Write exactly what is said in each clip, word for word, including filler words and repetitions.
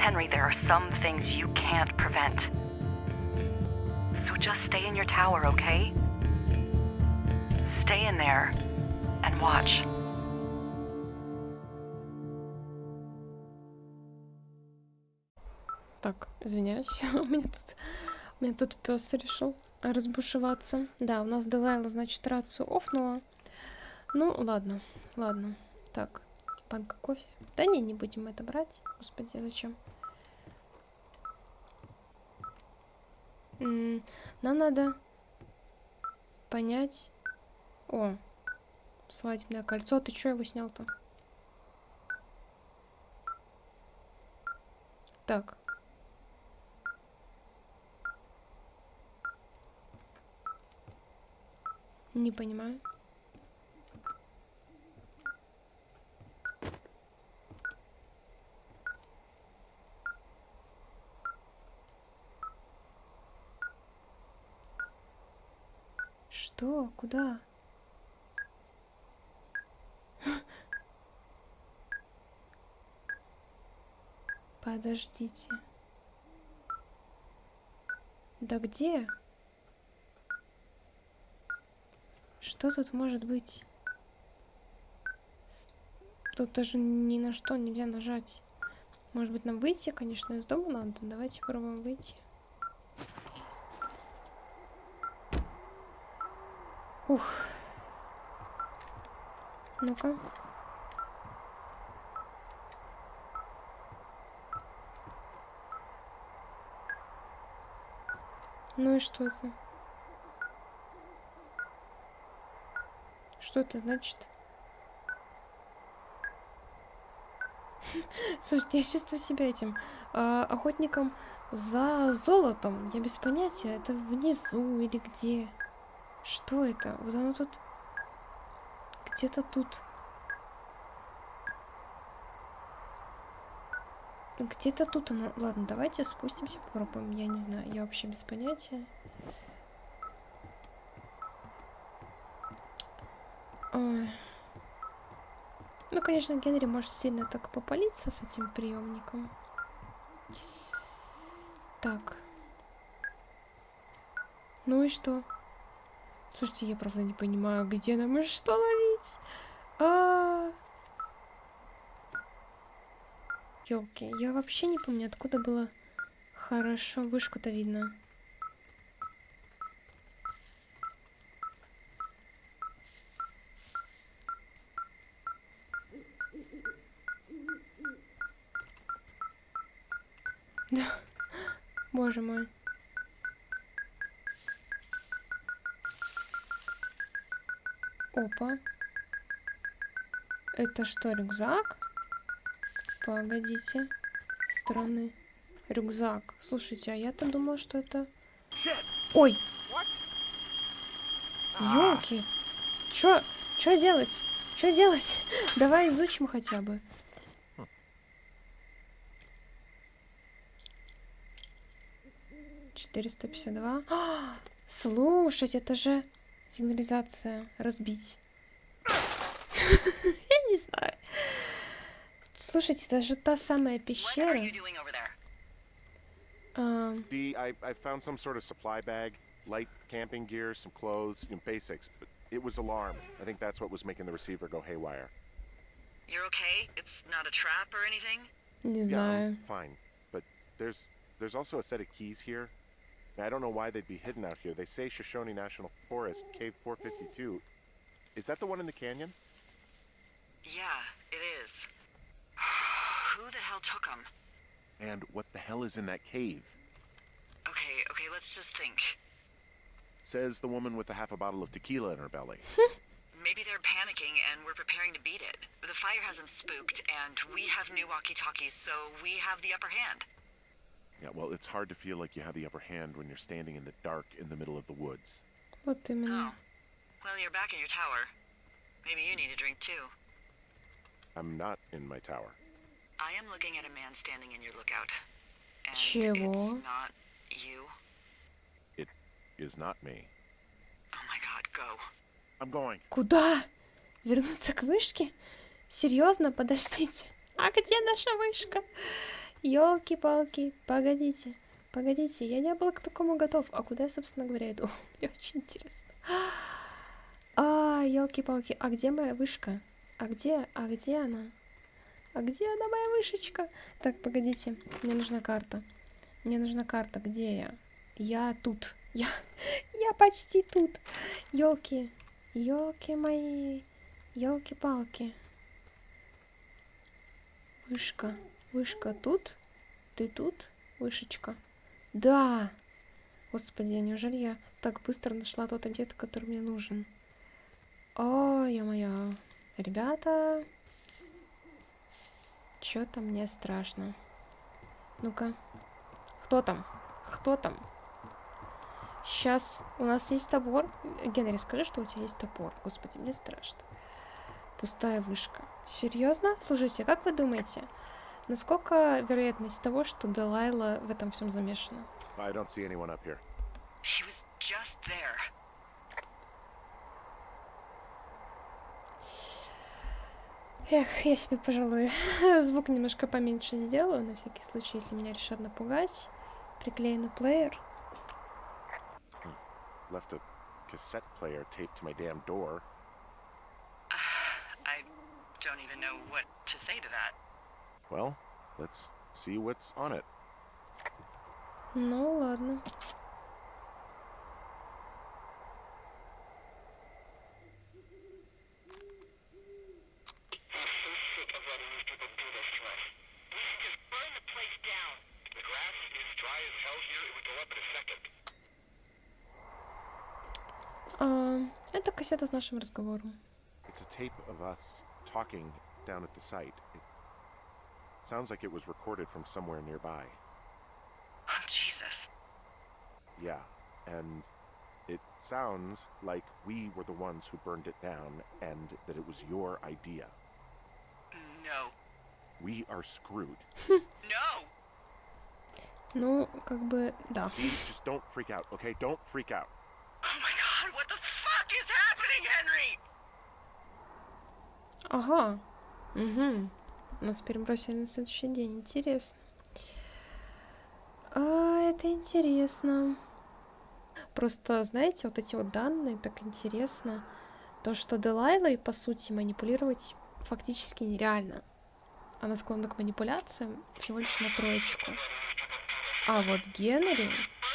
Henry, there are some things you can't prevent. So just stay in your tower, okay? Stay in there and watch. Так, извиняюсь, у меня тут, у меня тут пес решил разбушеваться. Да, у нас Делайла, значит, рацию офнула. Ну, ладно, ладно. Так, банка кофе. Да не, не будем это брать. Господи, зачем? М-м, нам надо понять... О, свадебное кольцо. Ты чё его снял-то? Так. Не понимаю. Что? Куда? Подождите. Да где? Что тут может быть? Тут даже ни на что нельзя нажать. Может быть, нам выйти, конечно, из дома надо. Давайте попробуем выйти. Ух. Ну-ка. Ну и что это? Что это значит? Слушайте, я чувствую себя этим а, охотником за золотом. Я без понятия, это внизу или где? Что это? Вот оно тут... Где-то тут. Где-то тут оно... Ладно, давайте спустимся, попробуем. Я не знаю, я вообще без понятия. Ой. Ну, конечно, Генри может сильно так попалиться с этим приемником. Так. Ну и что? Слушайте, я правда не понимаю, где нам и что ловить. А, ёлки, я вообще не помню, откуда было хорошо вышку-то видно. Да. Боже мой. Опа. Это что, рюкзак? Погодите. Странный рюкзак. Слушайте, а я-то думала, что это... Ой! Ёлки! Чё? Чё делать? Чё делать? Давай изучим хотя бы. четыреста пятьдесят два. А, слушайте, это же сигнализация. Разбить. Я не знаю. Слушайте, это же та самая пещера. Um, Dee, I, I found some sort of supply bag, light camping gear, some clothes, you know, basics, but it was alarmed. I think that's what was making the receiver go haywire. You're okay? It's not a trap or anything? не Yeah, знаю. I'm fine, but there's there's also a set of keys here. I don't know why they'd be hidden out here. They say Shoshone National Forest, Cave four fifty-two. Is that the one in the canyon? Yeah, it is. Who the hell took them? And what the hell is in that cave? Okay, okay, let's just think. Says the woman with a half a bottle of tequila in her belly. Maybe they're panicking and we're preparing to beat it. The fire has them spooked, and we have new walkie-talkies, so we have the upper hand. Yeah, well, it's hard to feel like you have the upper hand when you're standing in the dark in the middle of the woods. Вот именно. Oh. Well, you're back in your tower. Maybe you need a drink too. I'm not in my tower. I am looking at a man standing in your lookout. And Чего? it's not you. It is not me. Oh my god, go. I'm going. Куда? Вернуться к вышке? Серьезно? Подождите. А где наша вышка? Ёлки-палки, погодите, погодите, я не был к такому готов. А куда я, собственно говоря, иду? Мне очень интересно. А, ёлки-палки, а где моя вышка? А где, а где она? А где она, моя вышечка? Так, погодите, мне нужна карта. Мне нужна карта, где я? Я тут. Я, я почти тут. Ёлки, ёлки мои, ёлки-палки. Вышка, вышка тут? Ты тут, вышечка? Да! Господи, неужели я так быстро нашла тот объект, который мне нужен? О, ё-моё. Ребята, чё-то мне страшно. Ну-ка. Кто там? Кто там? Сейчас у нас есть топор. Генри, скажи, что у тебя есть топор. Господи, мне страшно. Пустая вышка. Серьезно? Слушайте, как вы думаете, насколько вероятность того, что Делайла в этом всем замешана? I don't see anyone up here. She was just there. Эх, я себе, пожалуй, звук немножко поменьше сделаю, на всякий случай, если меня решат напугать. Приклею на плеер. Left a cassette player taped to my damn door. I don't even know what to say to that. Well, let's see what's on it. Ну, ладно. А, это кассета с нашим разговором. It's a tape of us talking down at the site. It sounds like it was recorded from somewhere nearby. Oh, Jesus. Yeah, and it sounds like we were the ones who burned it down and that it was your idea. No. We are screwed. No! Ну, как бы, да. Dee, just don't freak out, okay? Don't freak out. Oh my god, what the fuck is happening, Henry? Ага. Угу. Нас перебросили на следующий день. Интересно. А, это интересно. Просто, знаете, вот эти вот данные, так интересно. То, что Делайлой, по сути, манипулировать фактически нереально. Она склонна к манипуляциям всего лишь на троечку. А вот Генри...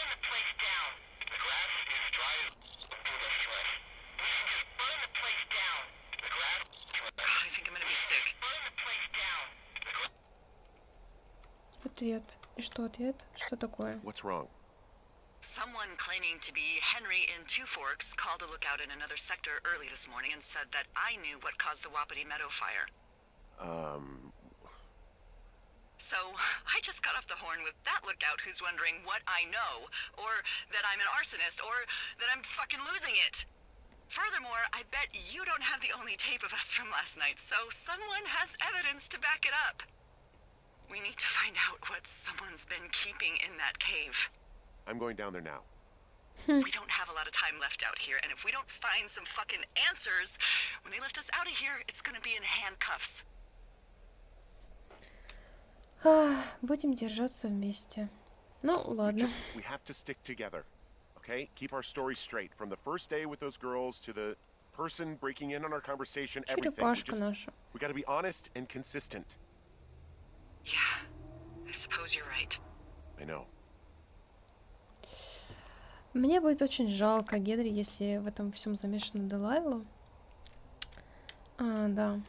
Ответ. И что ответ? Что такое? What's wrong? Someone claiming to be Henry in Two Forks called a lookout in another sector early this morning and said that I knew what caused the Wapiti Meadow fire. Um... So, I just got off the horn with that lookout who's wondering what I know, or that I'm an arsonist, or that I'm fucking losing it. Furthermore, I bet you don't have the only tape of us from last night, so someone has evidence to back it up. We need to find out what someone's been keeping in that cave. I'm going down there now. We don't have a lot of time left out here, and if we don't find some fucking answers, when they lift us out of here, it's gonna be in handcuffs. А, будем держаться вместе. Ну, We ладно. just, we have to stick together, okay? Keep our story straight. From the first day with those girls to the person breaking in on our conversation, everything. We, Черепашка just, наша. we gotta be honest and consistent. Yeah, I suppose you're right. I know. Мне будет очень жалко Генри, если в этом всем замешана Делайла. А, да.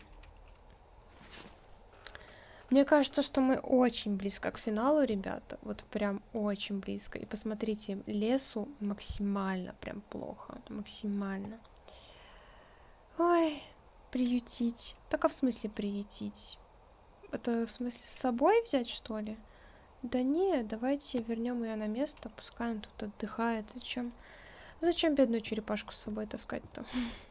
Мне кажется, что мы очень близко к финалу, ребята. Вот прям очень близко. И посмотрите, лесу максимально прям плохо. Максимально. Ой, приютить. Так, а в смысле приютить? Это в смысле с собой взять, что ли? Да не, давайте вернем ее на место, пускай она тут отдыхает. Зачем? Зачем бедную черепашку с собой таскать-то?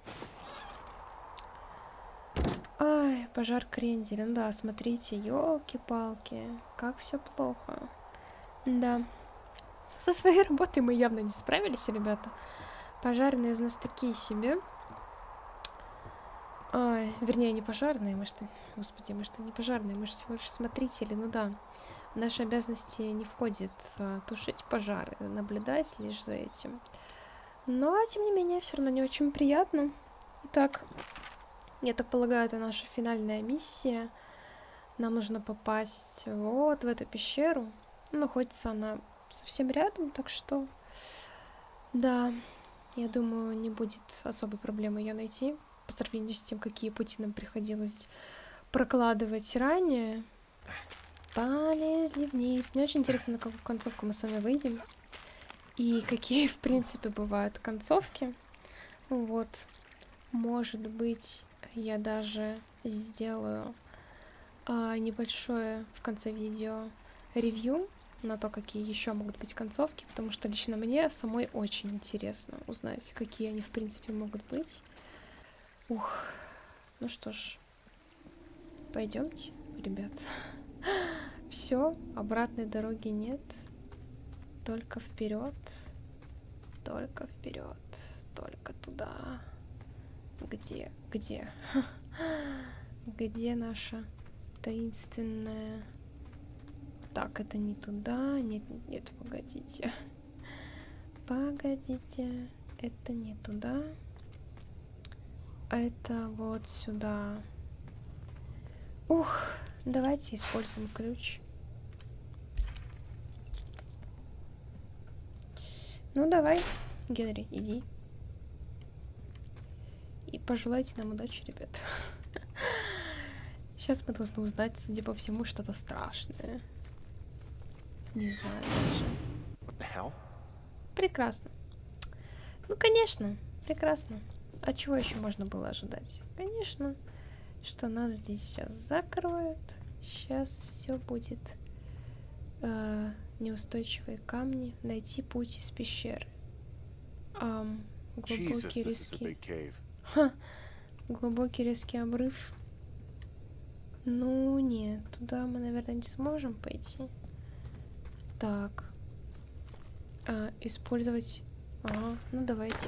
Ай, пожар кренделя. Ну да, смотрите, елки-палки, как все плохо. Да. Со своей работой мы явно не справились, ребята. Пожарные из нас такие себе. Ай, вернее, не пожарные, мы что... Господи, мы что, не пожарные, мы же всего лишь смотрители, ну да. В наши обязанности не входит а, тушить пожары, наблюдать лишь за этим. Но, тем не менее, все равно не очень приятно. Итак, я так полагаю, это наша финальная миссия. Нам нужно попасть вот в эту пещеру. Находится она совсем рядом, так что... Да, я думаю, не будет особой проблемы ее найти. По сравнению с тем, какие пути нам приходилось прокладывать ранее. Полезли вниз. Мне очень интересно, на какую концовку мы с вами выйдем. И какие, в принципе, бывают концовки. Вот. Может быть, я даже сделаю а, небольшое в конце видео ревью на то, какие еще могут быть концовки, потому что лично мне самой очень интересно узнать, какие они, в принципе, могут быть. Ух. Ну что ж, пойдемте, ребят. Все, обратной дороги нет. Только вперед. Только вперед. Только туда. Где? Где? Где наша таинственная... Так, это не туда. Нет, нет, нет, погодите. Погодите. Это не туда. Это вот сюда. Ух, давайте используем ключ. Ну, давай, Генри, иди. И пожелайте нам удачи, ребят. Сейчас мы должны узнать, судя по всему, что-то страшное. Не знаю даже. What the hell? Прекрасно. Ну, конечно, прекрасно. А чего еще можно было ожидать? Конечно, что нас здесь сейчас закроют. Сейчас все будет э, неустойчивые камни. Найти путь из пещеры. Ам, глубокий резкий. Ха, глубокий резкий обрыв. Ну нет, туда мы, наверное, не сможем пойти. Так. А, использовать... Ага, ну давайте.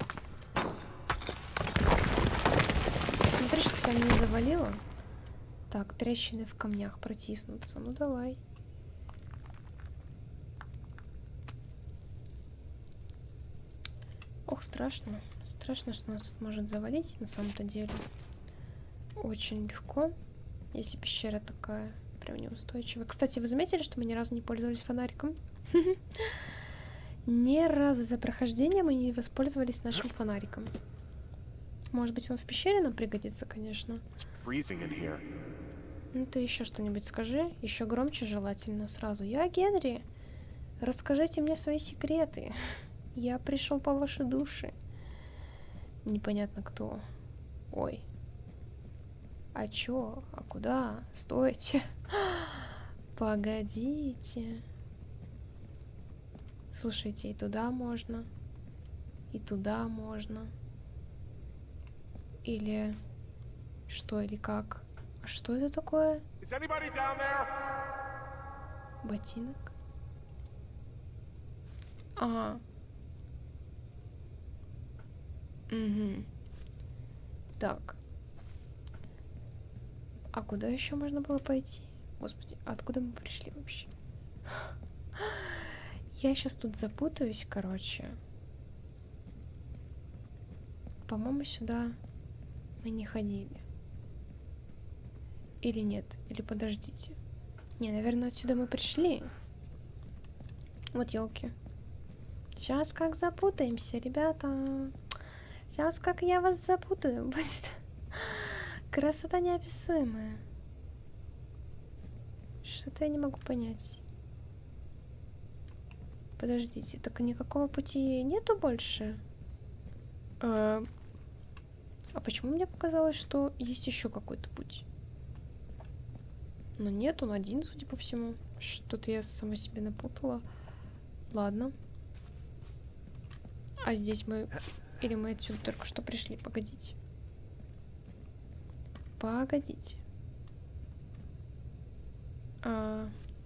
Смотри, что тебя не завалило. Так, трещины в камнях протиснуться. Ну давай. Ох, страшно. Страшно, что нас тут может завалить на самом-то деле. Очень легко, если пещера такая прям неустойчивая. Кстати, вы заметили, что мы ни разу не пользовались фонариком? Ни разу за прохождение мы не воспользовались нашим фонариком. Может быть, он в пещере нам пригодится, конечно. Ну ты еще что-нибудь скажи. Еще громче желательно сразу. Я Генри. Расскажите мне свои секреты. Я пришел по вашей душе. Непонятно кто. Ой. А чё? А куда? Стойте. Погодите. Слушайте, и туда можно. И туда можно. Или... Что, или как? А что это такое? Ботинок? Ага. Угу. Так. А куда еще можно было пойти? Господи, откуда мы пришли вообще? Я сейчас тут запутаюсь, короче. По-моему, сюда мы не ходили. Или нет? Или подождите. Не, наверное, отсюда мы пришли. Вот елки. Сейчас как запутаемся, ребята. Сейчас как я вас запутаю. Будет красота неописуемая. Что-то я не могу понять. Подождите, так никакого пути нету больше? А, а почему мне показалось, что есть еще какой-то путь? Но нет, он один, судя по всему. Что-то я сама себе напутала. Ладно. А здесь мы... Или мы отсюда только что пришли? Погодите. Погодите. А...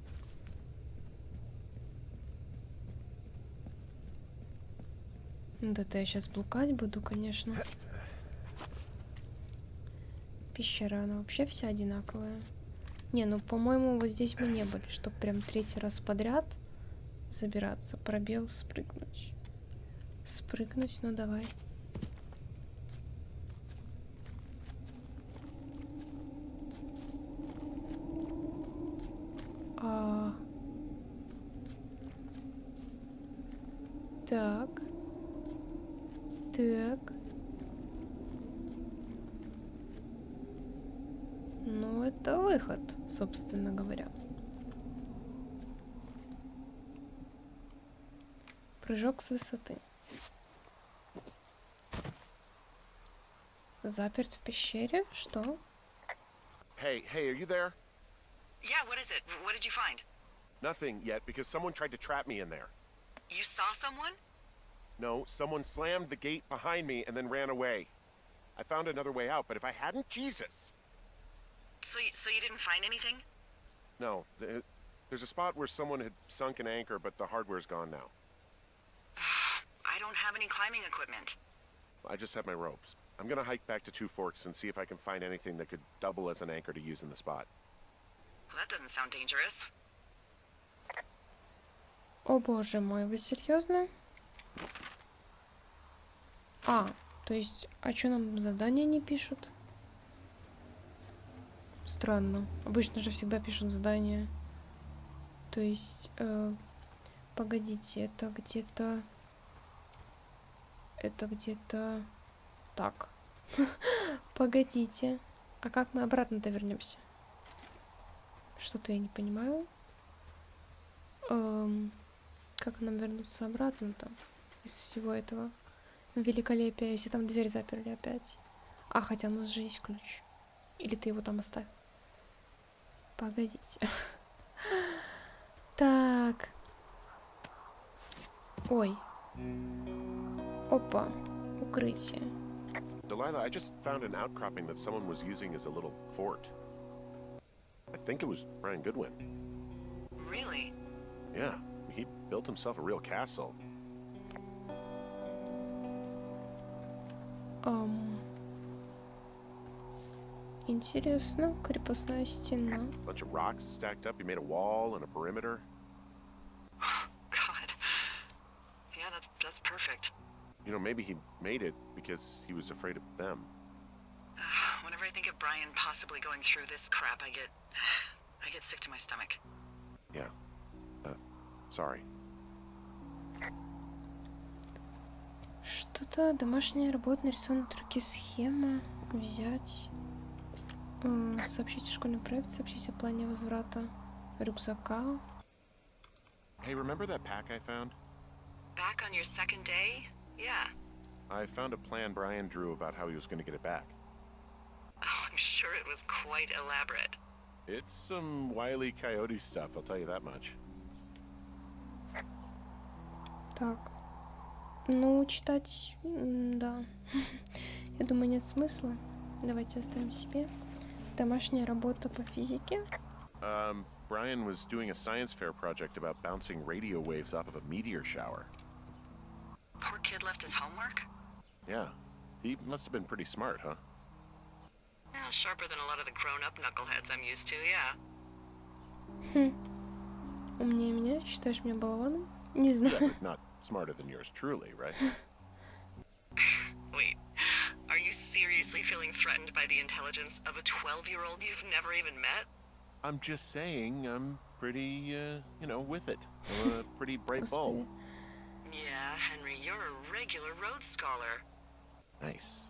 Да это я сейчас блукать буду, конечно. Пещера, она вообще вся одинаковая. Не, ну, по-моему, вот здесь мы не были, чтоб прям третий раз подряд забираться. Пробел, спрыгнуть. Спрыгнуть, ну давай. А... Так. Так. Ну, это выход, собственно говоря. Прыжок с высоты. Заперт в пещере? Что? Hey, hey, are you there? Yeah, what is it? What did you find? Nothing yet, because someone tried to trap me in there. You saw someone? No, someone slammed the gate behind me and then ran away. I found another way out, but if I hadn't, Jesus! So you, so you didn't find anything? No, th- there's a spot where someone had sunk an anchor, but the hardware's gone now. I don't have any climbing equipment. I just have my ropes. I'm gonna hike back to Two Forks and see if I can find anything that could double as an anchor to use in the spot. Well, that doesn't sound dangerous. О боже мой, вы серьезно? А, то есть, а что нам задания не пишут? Странно. Обычно же всегда пишут задания. То есть, э, погодите, это где-то... Это где-то... Так. Погодите. А как мы обратно-то вернемся? Что-то я не понимаю. Эм, как нам вернуться обратно-то? Из всего этого великолепия, если там дверь заперли опять. А, хотя у нас же есть ключ. Или ты его там оставил? Погодите. Так. Ой. Опа. Укрытие. Delilah, I just found an outcropping that someone was using as a little fort. I think it was Brian Goodwin. Really? Yeah, he built himself a real castle. Um, интересно. Крепостная стена. Bunch of rocks stacked up. He made a wall and a perimeter. God. Yeah, that's that's perfect. You know, maybe he made it because he was afraid of them. Whenever I think of Brian possibly going through this crap, I get I get sick to my stomach. Yeah. Uh, sorry. Что-то домашняя работа, нарисована от руки схема. Взять. Э, сообщить о школьном проекте, сообщить о плане возврата рюкзака. Hey, remember that pack I found? Back on your second day? Yeah. I found a plan Brian drew about how he was going to get it back. Oh, I'm sure it was quite elaborate. It's some Wile E. Coyote stuff, I'll tell you that much. Так. Ну, читать, м, да. Я думаю, нет смысла. Давайте оставим себе. Домашняя работа по физике. Um, Brian was doing a science fair project about bouncing radio waves off of a meteor shower. Poor kid left his homework? Yeah. He must have been pretty smart, huh? Yeah, sharper than a lot of the grown-up knuckleheads I'm used to, yeah. Хм. Умнее меня? Считаешь меня болваном? Не Yeah, знаю. but not smarter than yours truly, right? Wait, are you seriously feeling threatened by the intelligence of a twelve-year-old you've never even met? I'm just saying I'm pretty, uh, you know, with it. I'm a pretty bright bulb. Господи. Yeah, Henry, you're a regular Rhodes Scholar. Nice.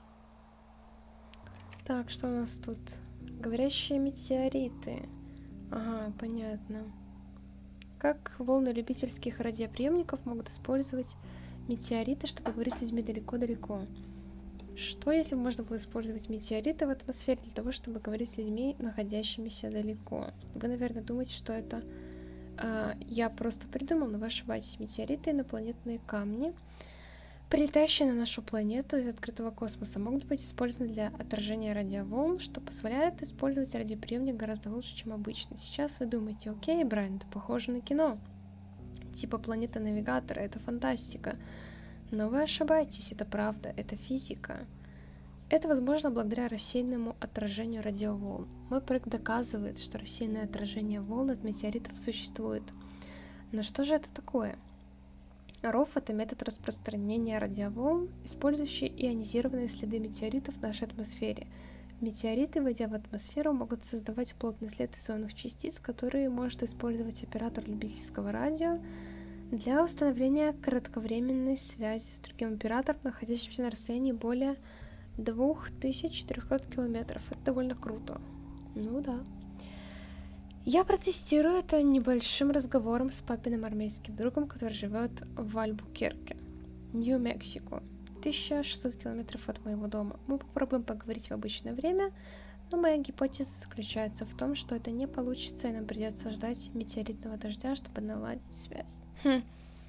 Так, что у нас тут? Говорящие метеориты. Ага, понятно. Как волны любительских радиоприемников могут использовать метеориты, чтобы говорить с людьми далеко-далеко? Что, если бы можно было использовать метеориты в атмосфере для того, чтобы говорить с людьми, находящимися далеко? Вы, наверное, думаете, что это э, я просто придумал, но вы ошибаетесь. Метеориты — инопланетные камни, прилетающие на нашу планету из открытого космоса, могут быть использованы для отражения радиоволн, что позволяет использовать радиоприемник гораздо лучше, чем обычно. Сейчас вы думаете: окей, Брайан, это похоже на кино. Типа планета навигатора, это фантастика. Но вы ошибаетесь, это правда, это физика. Это возможно благодаря рассеянному отражению радиоволн. Мой проект доказывает, что рассеянное отражение волн от метеоритов существует. Но что же это такое? РОВ — это метод распространения радиоволн, использующий ионизированные следы метеоритов в нашей атмосфере. Метеориты, войдя в атмосферу, могут создавать плотный след из ионных частиц, которые может использовать оператор любительского радио для установления кратковременной связи с другим оператором, находящимся на расстоянии более двух тысяч четырёхсот километров. Это довольно круто. Ну да. Я протестирую это небольшим разговором с папиным армейским другом, который живет в Альбукерке, Нью-Мексико, тысяча шестьсот километров от моего дома. Мы попробуем поговорить в обычное время, но моя гипотеза заключается в том, что это не получится, и нам придется ждать метеоритного дождя, чтобы наладить связь. Хм.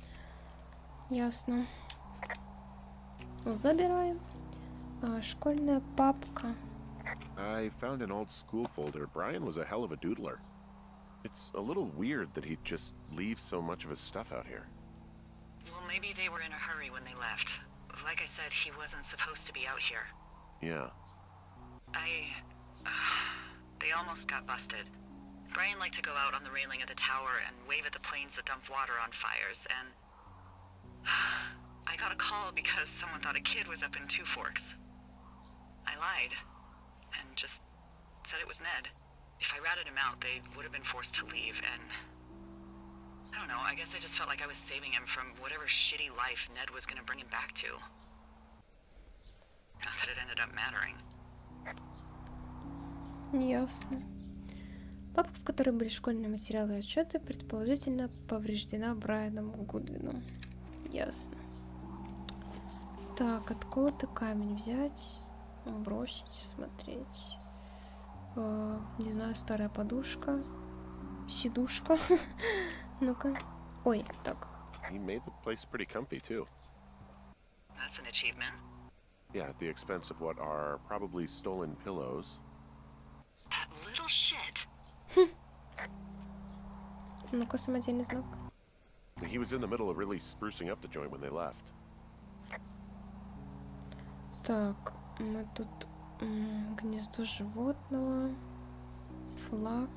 Ясно. Забираем. А, школьная папка. I found an old school folder. Brian was a hell of a doodler. It's a little weird that he'd just leave so much of his stuff out here. Well, maybe they were in a hurry when they left. Like I said, he wasn't supposed to be out here. Yeah. I... Uh, they almost got busted. Brian liked to go out on the railing of the tower and wave at the planes that dump water on fires, and... I got a call because someone thought a kid was up in Two Forks. I lied, and just said it was Ned. If I ratted him out, they would have been forced to leave, and... I don't know, I guess I just felt like I was saving him from whatever shitty life Ned was gonna bring him back to. Not that it ended up mattering. Ясно. Папка, в которой были школьные материалы и отчеты, предположительно повреждена Брайаном Гудвином. Ясно. Так, отколотый камень взять, бросить, смотреть. Э, не знаю, старая подушка, сидушка. Ну-ка. Ой, так. He made the place pretty comfy too. That's an achievement. Yeah, at the expense of what are probably stolen pillows. That little shit. Ну-ка, самодельный знак. He was in the middle of really sprucing up the joint when they left. Так, мы тут м, гнездо животного, флаг,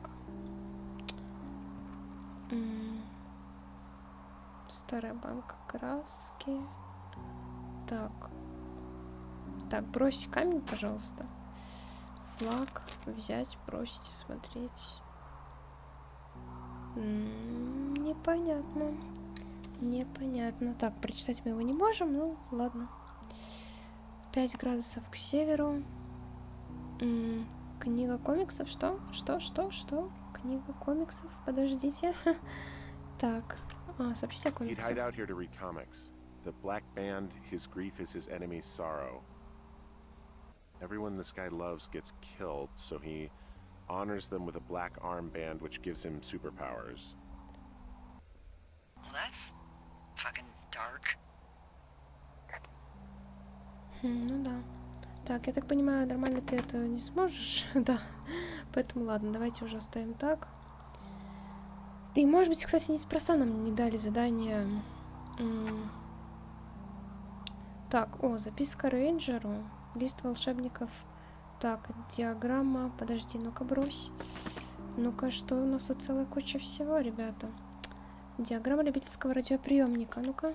м, старая банка краски. Так, так, брось камень, пожалуйста. Флаг взять, бросить и смотреть. М, непонятно. Непонятно. Так, прочитать мы его не можем, ну ладно. пять градусов к северу. М, книга комиксов. Что? Что? Что? Что? Книга комиксов. Подождите. Так. А, сообщите о He'd комиксах. hide out here to read comics. The Black Band, his grief is his enemy's sorrow. Everyone this guy loves gets killed, so he honors them with a black armband which gives him superpowers. Well, that's fucking dark. Хм, ну да. Так, я так понимаю, нормально ты это не сможешь. Да. Поэтому ладно, давайте уже оставим так. И, может быть, кстати, неспроста нам не дали задание. М. Так, о, записка рейнджеру. Лист волшебников. Так, диаграмма. Подожди, ну-ка брось. Ну-ка, что у нас тут целая куча всего, ребята. Диаграмма любительского радиоприемника. Ну-ка.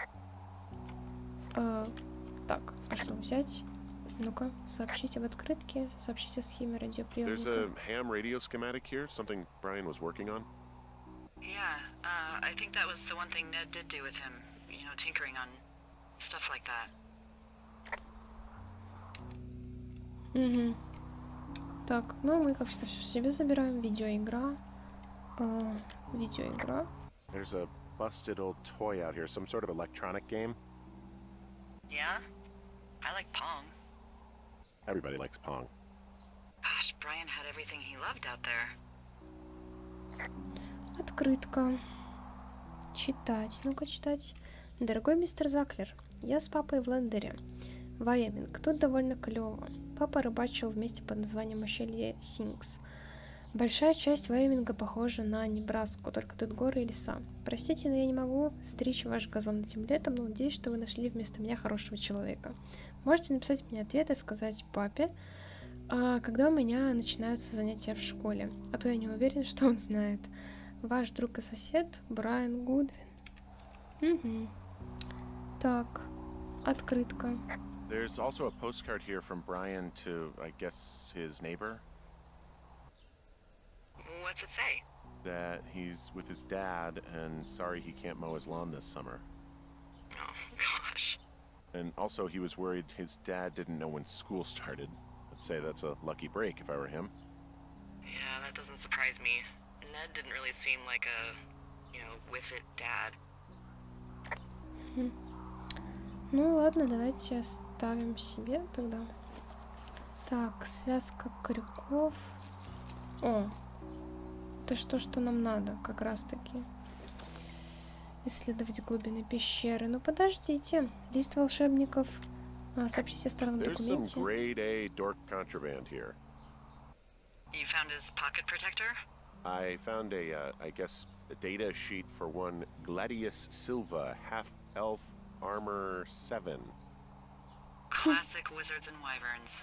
А, так, а что взять? Ну-ка, сообщите в открытке. Сообщите о схеме There's радиоприемника. a ham radio schematic here, something Brian was working on. Yeah, uh, I think that was the one thing Ned did do with him. You know, tinkering on stuff like that. Угу. Так, ну мы, как всегда, все себе забираем. Видеоигра. А, видеоигра. There's a busted old toy out here, some sort of electronic game. Yeah? I like Pong. Everybody likes Pong. Gosh, Brian had everything he loved out there. Открытка. Читать. Ну-ка, читать. Дорогой мистер Заклер, я с папой в Лендере. Вайоминг. Тут довольно клево. Папа рыбачил вместе под названием ущелье Синкс. Большая часть Вайоминга похожа на Небраску, только тут горы и леса. Простите, но я не могу стричь ваш газон этим летом, но надеюсь, что вы нашли вместо меня хорошего человека. Можете написать мне ответ и сказать папе, а, когда у меня начинаются занятия в школе. А то я не уверен, что он знает. Ваш друг и сосед Брайан Гудвин. Угу. Так, открытка. There's also a postcard here from Brian to, I guess, his neighbor. What's it say? That he's with his dad and sorry he can't mow his lawn this summer. Oh, gosh. And also he was worried his dad didn't know when school started. I'd say that's a lucky break if I were him. Yeah, that doesn't surprise me. Ned didn't really seem like a, you know, with it dad. Хм. Ну ладно, давайте оставим себе тогда. Так, связка крюков. О, это что, что нам надо, как раз таки. Исследовать глубины пещеры. Ну подождите, лист волшебников. А, сообщите о странном документе. grade A dork contraband here. You found his pocket protector? I found a, uh, I guess, a data sheet for one Gladius Silva, half-elf armor seven. Classic wizards and wyverns.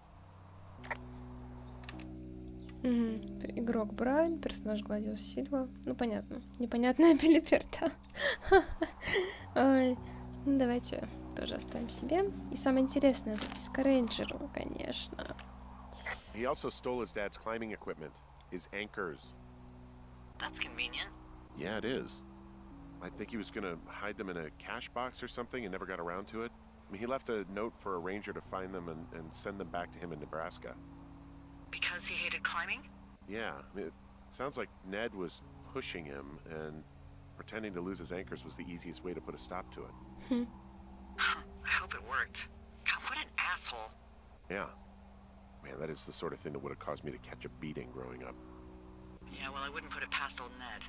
Угу. Игрок Брайан, персонаж Гладиус Сильва. Ну, понятно. Непонятная билиперта. Ой. Ну, давайте тоже оставим себе. И самое интересное, записка рейнджеру, конечно. He also stole his dad's climbing equipment, his anchors. That's convenient. Yeah, it is. I think he was gonna hide them in a cash box or something and never got around to it. I mean, he left a note for a ranger to find them and, and send them back to him in Nebraska. Because he hated climbing? Yeah, I mean, it sounds like Ned was pushing him, and pretending to lose his anchors was the easiest way to put a stop to it. Hmm. I hope it worked. God, what an asshole. Yeah. Man, that is the sort of thing that would have caused me to catch a beating growing up. Yeah, well, I wouldn't put it past old Ned.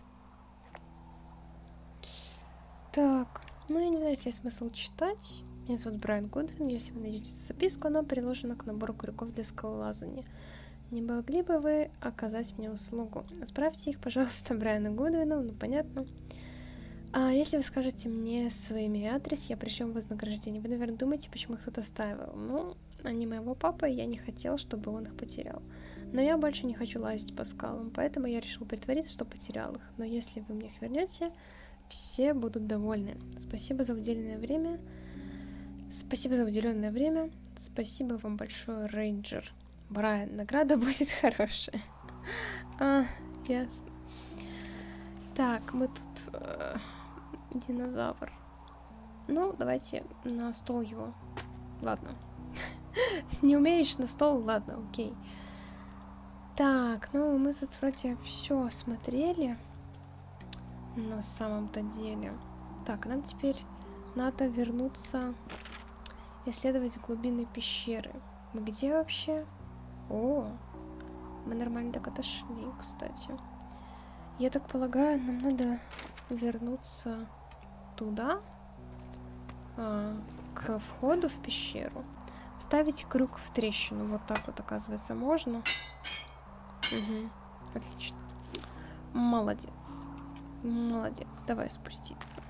Так, ну я не знаю, есть ли смысл читать. Меня зовут Брайан Гудвин. Если вы найдете эту записку, она приложена к набору крюков для скалолазания. Не могли бы вы оказать мне услугу? Отправьте их, пожалуйста, Брайану Гудвину, ну понятно. А если вы скажете мне свое имя и адрес, я пришлю вам вознаграждение. Вы, наверное, думаете, почему их кто-то оставил. Ну, они моего папы, и я не хотела, чтобы он их потерял. Но я больше не хочу лазить по скалам, поэтому я решил притвориться, что потерял их. Но если вы мне их вернете, все будут довольны. Спасибо за уделенное время. Спасибо за уделенное время. Спасибо вам большое, рейнджер. Брайан, награда будет хорошая. А, ясно. Так, мы тут... Э, динозавр. Ну, давайте на стол его. Ладно. Не умеешь на стол? Ладно, окей. Так, ну мы тут вроде все осмотрели. На самом-то деле. Так, нам теперь надо вернуться... Исследовать глубины пещеры. Мы где вообще? О, мы нормально так отошли, кстати. Я так полагаю, нам надо вернуться туда, а, к входу в пещеру. Вставить крюк в трещину. Вот так вот, оказывается, можно. Угу. Отлично. Молодец. Молодец. Давай спуститься.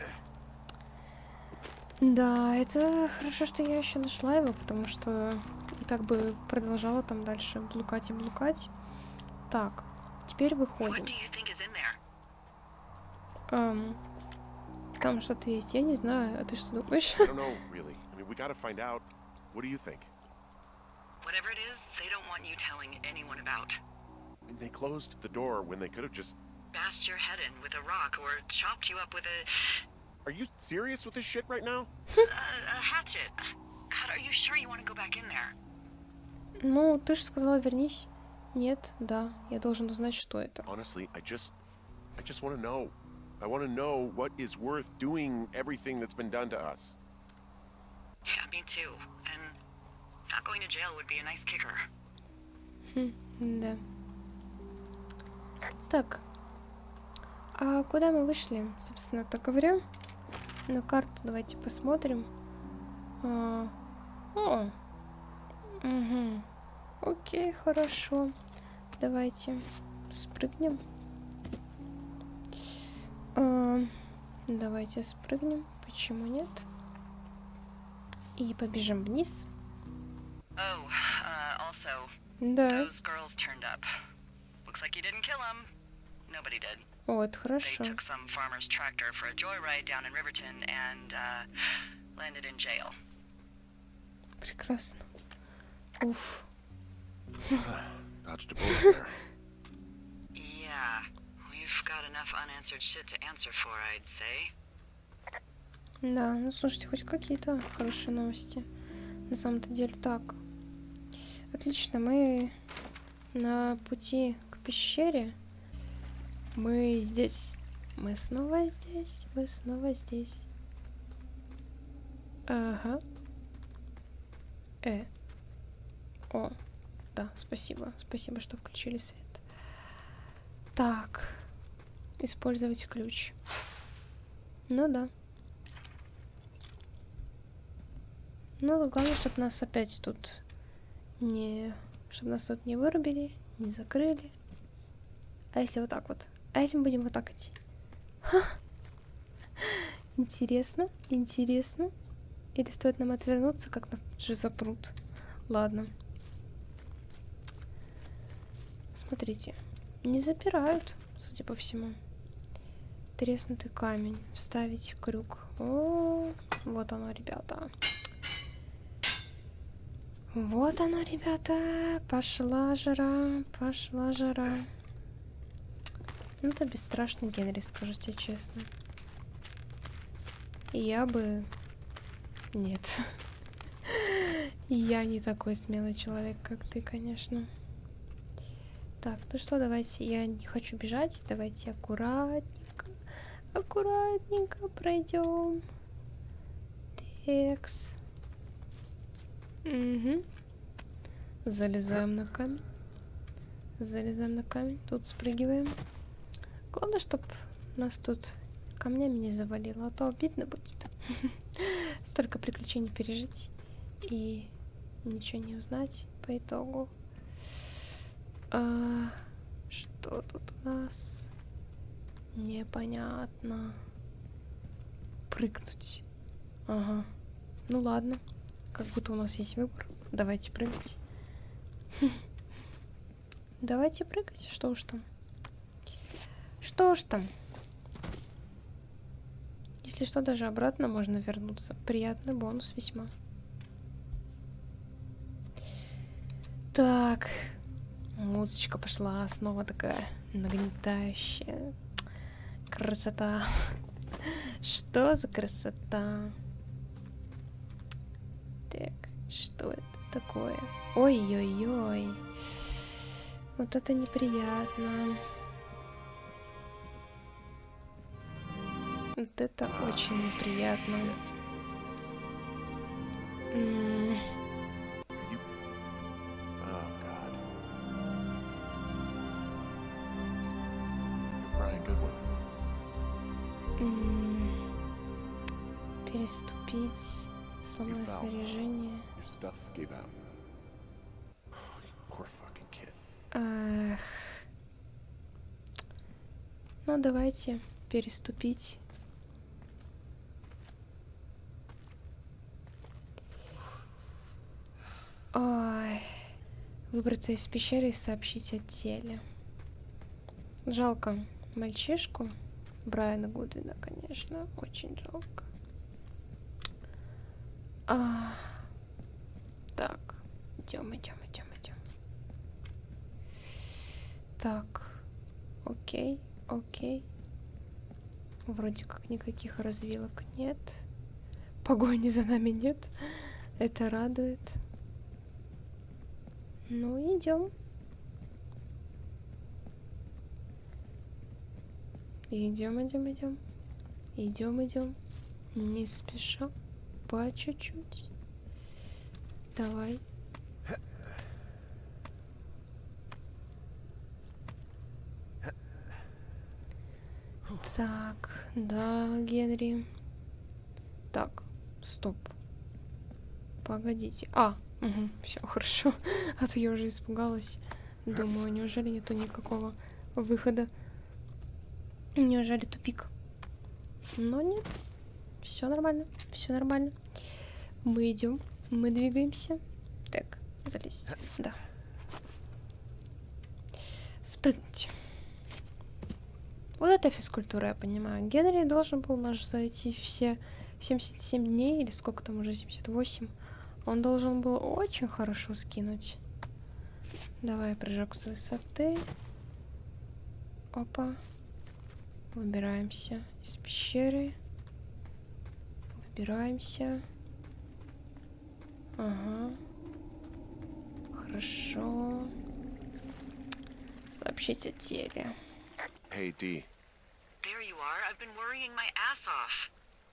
Да, это хорошо, что я еще нашла его, потому что и так бы продолжала там дальше блукать и блукать. Так, теперь выходим. Эм, там что-то есть, я не знаю, а ты что думаешь? They closed the door when they could have just bashed your head in with a rock or chopped you up with a... Are you serious with this shit right now? a, a hatchet. God, are you sure you want to go back in there? Ну, ты же сказала, вернись. Нет, да, я должен узнать, что это. Honestly, I just, I just want to know. I want to know what is worth doing everything that's been done to us. Yeah, me too. And not going to jail would be a nice kicker. Хм, да. Так. А куда мы вышли, собственно-то говоря? На карту давайте посмотрим. А, о, угу. Окей, хорошо. Давайте спрыгнем. А, давайте спрыгнем. Почему нет? И побежим вниз. Oh, uh, also, Да. those girls turned up. Looks like you didn't kill them. Nobody did. О, это They хорошо. took some farmer's tractor for a joyride down in Riverton and uh, landed in jail. Прекрасно. Уф. Dodged a bullet there. Yeah, we've got enough unanswered shit to answer for, I'd say. Да, ну слушайте, хоть какие-то хорошие новости. На самом-то деле так. Отлично, мы на пути к пещере. Мы здесь. Мы снова здесь. Мы снова здесь. Ага. Э. О. Да, спасибо. Спасибо, что включили свет. Так. Использовать ключ. Ну да. Ну, главное, чтобы нас опять тут не... Чтобы нас тут не вырубили, не закрыли. А если вот так вот? А если мы будем вот так идти? Ха! Интересно, интересно. Или стоит нам отвернуться, как нас тут же запрут? Ладно. Смотрите. Не запирают, судя по всему. Треснутый камень. Вставить крюк. О, вот оно, ребята. Вот оно, ребята. Пошла жара, пошла жара. Ну, это бесстрашный Генри, скажу тебе честно. Я бы... Нет. Я не такой смелый человек, как ты, конечно. Так, ну что, давайте, я не хочу бежать, давайте аккуратненько, аккуратненько пройдем. Текс. Угу. Залезаем на камень. Залезаем на камень, тут спрыгиваем. Главное, чтобы нас тут камнями не завалило, а то обидно будет. Столько приключений пережить и ничего не узнать по итогу. А, что тут у нас? Непонятно. Прыгнуть. Ага. Ну ладно. Как будто у нас есть выбор. Давайте прыгать. Давайте прыгать. Что уж там. Что уж там. Если что, даже обратно можно вернуться. Приятный бонус весьма. Так. Музычка пошла. Снова такая нагнетающая. Красота. Что за красота? Так, что это такое? Ой-ой-ой. Вот это неприятно. Вот это очень неприятно. М. You... Oh, God. You're Brian Goodwin. М. Переступить. Сломанное You fell. снаряжение. Your stuff gave out. Oh, you poor fucking kid. Эх. Ну, давайте переступить. Ой. Выбраться из пещеры и сообщить о теле. Жалко мальчишку. Брайана Гудвина, конечно. Очень жалко. А, так, идем, идем, идем, идем. Так, окей, окей. Вроде как никаких развилок нет. Погони за нами нет. Это радует. Ну, идем. Идем, идем, идем. Идем, идем. Не спеша. По чуть-чуть. Давай. Так, да, Генри. Так, стоп. Погодите. А, угу, все, хорошо. А то я уже испугалась. Думаю, неужели нету никакого выхода? Неужели тупик? Но нет. Все нормально, все нормально. Мы идем, мы двигаемся. Так, залезть. Да. Спрыгнуть. Вот это физкультура, я понимаю. Генри должен был наш за эти все семьдесят семь дней, или сколько там уже, семьдесят восемь. Он должен был очень хорошо скинуть. Давай прыжок с высоты. Опа. Выбираемся из пещеры. Выбираемся. Ага. Хорошо. Сообщить о теле. Hey, D. There you are. I've been worrying my ass off.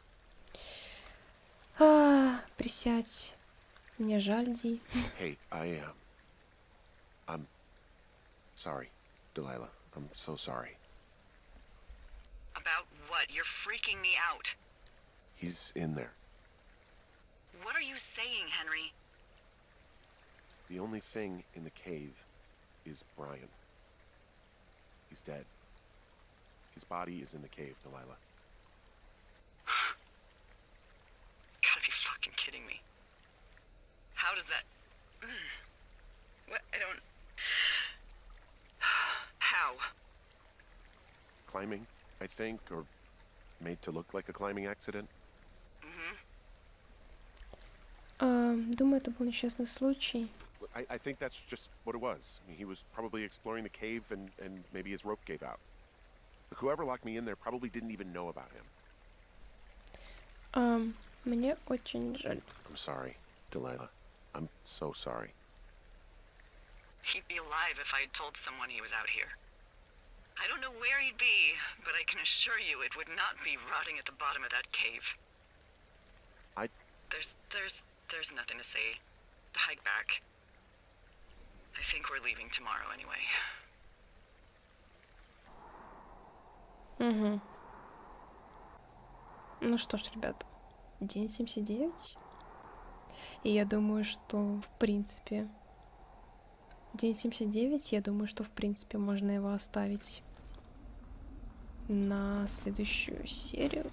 А, присядь. Мне жаль, Ди. Hey, I am. I'm sorry, Delilah. I'm so sorry. About what? You're freaking me out. He's in there. What are you saying, Henry? The only thing in the cave is Brian. He's dead. His body is in the cave, Delilah. Gotta be fucking kidding me. How does that... What? I don't... How? Climbing, I think, or made to look like a climbing accident. Mm-hmm. А, думаю, это был несчастный случай. I, I think that's just what it was. I mean, he was probably exploring the cave and, and maybe his rope gave out. But whoever locked me in there probably didn't even know about him. А, мне очень жаль. I'm sorry, Delilah. I'm so sorry. He'd be alive if I had told someone he was out here. I don't know where he'd be, but I can assure you it would not be rotting at the bottom of that cave. I... There's, there's, there's nothing to say. Hike back. I think we're leaving tomorrow anyway. Угу. Ну что ж, ребята, день семьдесят девять. И я думаю, что в принципе... День семьдесят девять, я думаю, что в принципе можно его оставить на следующую серию.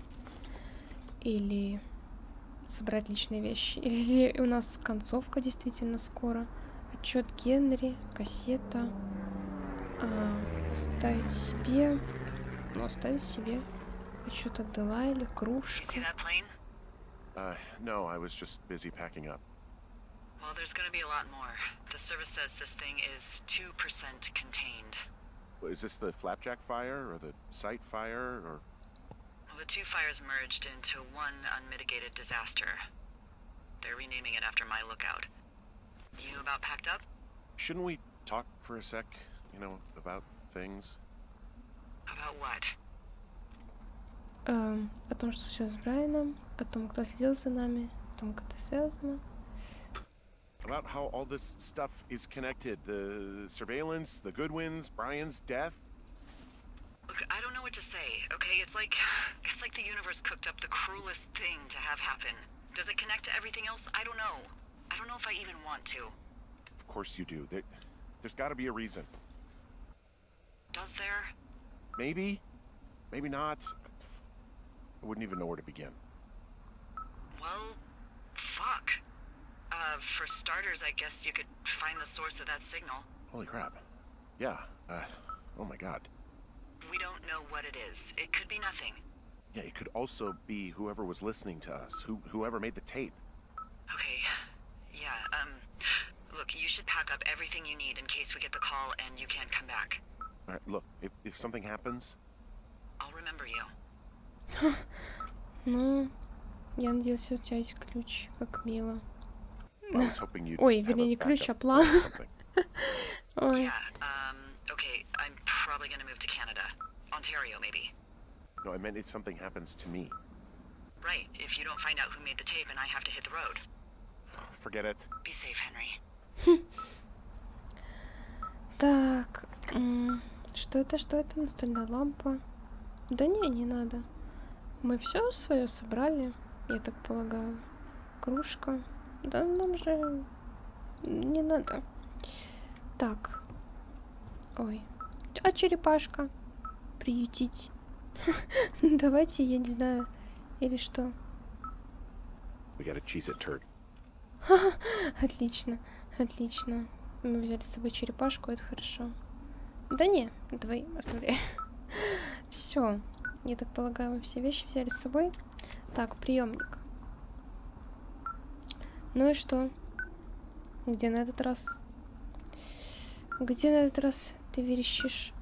Или собрать личные вещи. Или у нас концовка действительно скоро. Отчет Генри, кассета. А, оставить себе. Ну, оставить себе. Отчет от Делайли, кружка. See that plane? Uh, no, I was just busy packing up. Well, there's gonna be a lot more. The service says this thing is two percent contained. Well, is this the Flapjack fire, or the site fire, or... Well, the two fires merged into one unmitigated disaster. They're renaming it after my lookout. You about packed up? Shouldn't we talk for a sec, you know, about things? About what? Эм, о том, что все с Брайаном, о том, кто следил за нами, о том, как это связано. About how all this stuff is connected. The surveillance, the Goodwins, Brian's death. Look, I don't know what to say, okay? It's like... It's like the universe cooked up the cruelest thing to have happen. Does it connect to everything else? I don't know. I don't know if I even want to. Of course you do. There, there's got to be a reason. Does there? Maybe. Maybe not. I wouldn't even know where to begin. Well, fuck. Uh, for starters, I guess you could find the source of that signal. Holy crap. Yeah. Uh, oh my god. We don't know what it is. It could be nothing. Yeah, it could also be whoever was listening to us, who whoever made the tape. Okay. Yeah, um... Look, you should pack up everything you need in case we get the call and you can't come back. All right, look, if, if something happens... I'll remember you. Ну, я надеялся, у тебя есть ключ, как мило. I was hoping you'd Ой, have вернее, a не ключ, а backup план. or something. Ой. Yeah, um, okay, I'm probably gonna move to Canada. Ontario, maybe. No, I meant if something happens to me. Right, if you don't find out who made the tape and I have to hit the road. Forget it. Be safe, Henry. Так, м, что это, что это? Настольная лампа. Да не, не надо. Мы все свое собрали, я так полагаю. Кружка. Да нам же не надо. Так. Ой. А черепашка? Приютить. Давайте, я не знаю. Или что? We got a Cheez-It turd. Отлично, отлично. Мы взяли с собой черепашку, это хорошо. Да не, давай оставляй. Все. Я так полагаю, мы все вещи взяли с собой. Так, приемник. Ну и что? Где на этот раз? Где на этот раз ты верещишь?